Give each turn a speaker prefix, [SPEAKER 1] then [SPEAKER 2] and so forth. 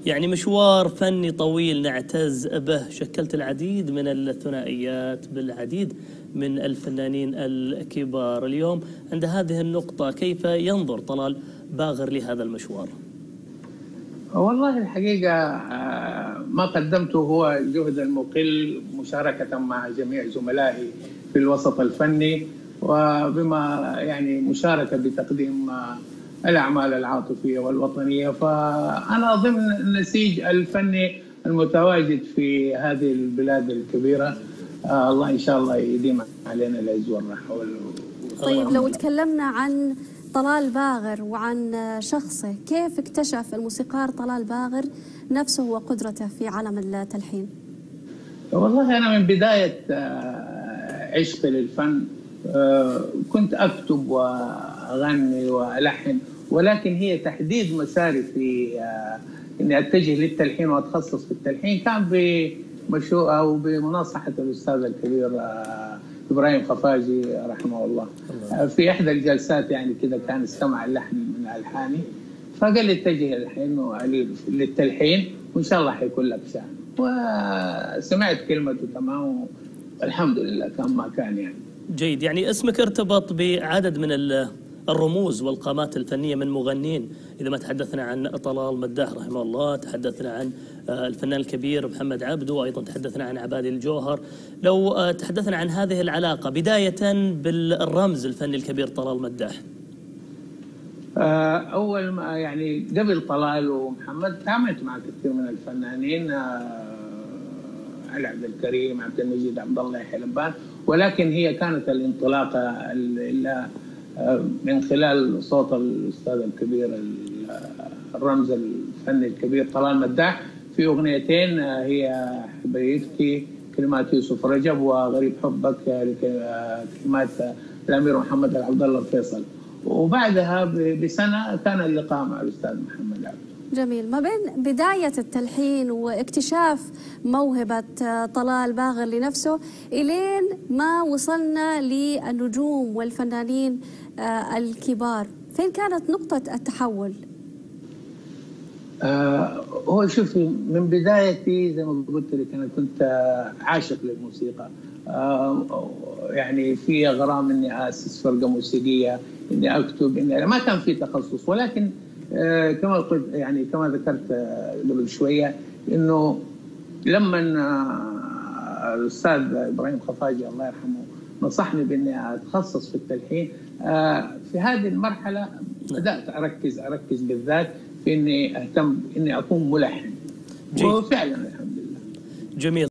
[SPEAKER 1] يعني مشوار فني طويل نعتز به، شكلت العديد من الثنائيات بالعديد من الفنانين الكبار. اليوم عند هذه النقطة كيف ينظر طلال باغر لهذا المشوار؟
[SPEAKER 2] والله الحقيقة ما قدمته هو جهد المقل مشاركة مع جميع زملائي في الوسط الفني، وبما يعني مشاركة بتقديم الأعمال العاطفية والوطنية. فأنا ضمن النسيج الفني المتواجد في هذه البلاد الكبيرة. الله إن شاء الله يديم علينا العز والراحة.
[SPEAKER 3] طيب لو تكلمنا عن طلال باغر وعن شخصه، كيف اكتشف الموسيقار طلال باغر نفسه وقدرته في عالم التلحين؟
[SPEAKER 2] والله أنا من بداية عشقي للفن كنت أكتب وأغني وألحن، ولكن هي تحديد مساري في إني أتجه للتلحين وأتخصص في التلحين كان بمشروع أو بمناصحة الأستاذ الكبير إبراهيم خفاجي رحمه الله. في إحدى الجلسات يعني كذا كان استمع اللحن من ألحاني، فقال لي اتجه للتلحين وإن شاء الله حيكون لك شأن. وسمعت كلمته تمام والحمد لله كان ما كان يعني.
[SPEAKER 1] جيد، يعني اسمك ارتبط بعدد من الرموز والقامات الفنية من مغنين. إذا ما تحدثنا عن طلال مداح رحمه الله، تحدثنا عن الفنان الكبير محمد عبده، وأيضا تحدثنا عن عبادي الجوهر. لو تحدثنا عن هذه العلاقة بداية بالرمز الفني الكبير طلال مداح.
[SPEAKER 2] أول ما يعني قبل طلال ومحمد تعاملت مع كثير من الفنانين، علي عبد الكريم، عبد المجيد، عبد الله، يحيى لبان، ولكن هي كانت الانطلاقة من خلال صوت الأستاذ الكبير الرمز الفني الكبير طلال مداح في أغنيتين، هي حبيبتي كلمات يوسف رجب، وغريب حبك كلمات الأمير محمد عبد الله الفيصل. وبعدها بسنة كان اللقاء مع الأستاذ محمد عبده.
[SPEAKER 3] جميل. ما بين بداية التلحين واكتشاف موهبة طلال باغر لنفسه إلين ما وصلنا للنجوم والفنانين الكبار، فين كانت نقطة التحول؟
[SPEAKER 2] هو شوفي، من بدايتي زي ما قلت لك أنا كنت عاشق للموسيقى، يعني في غرام إني أسس فرقة موسيقية، إني أكتب، إني ما كان في تخصص، ولكن كما قلت يعني كما ذكرت قبل شوية إنه لما الأستاذ إبراهيم خفاجي الله يرحمه نصحني بإني أتخصص في التلحين، في هذه المرحلة بدأت أركز بالذات في إني أهتم إني أكون ملحن. وفعلا الحمد لله.
[SPEAKER 1] جميل.